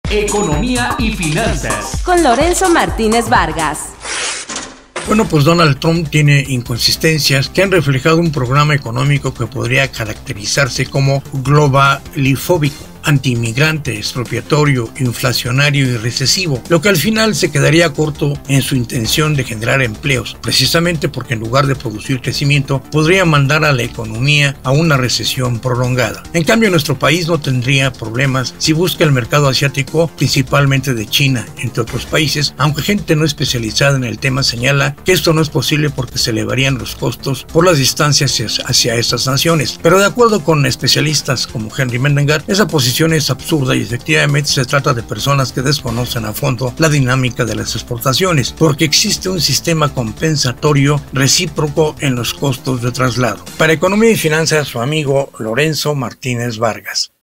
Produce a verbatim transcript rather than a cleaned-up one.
Economía y finanzas. Con Lorenzo Martínez Vargas. Bueno, pues Donald Trump tiene inconsistencias que han reflejado un programa económico que podría caracterizarse como globalifóbico, antiinmigrante, expropiatorio, inflacionario y recesivo, lo que al final se quedaría corto en su intención de generar empleos, precisamente porque en lugar de producir crecimiento, podría mandar a la economía a una recesión prolongada. En cambio, nuestro país no tendría problemas si busca el mercado asiático, principalmente de China, entre otros países, aunque gente no especializada en el tema señala que esto no es posible porque se elevarían los costos por las distancias hacia estas naciones. Pero de acuerdo con especialistas como Henry Mendengar, esa posición es absurda y efectivamente se trata de personas que desconocen a fondo la dinámica de las exportaciones, porque existe un sistema compensatorio recíproco en los costos de traslado. Para Economía y Finanzas, su amigo Lorenzo Martínez Vargas.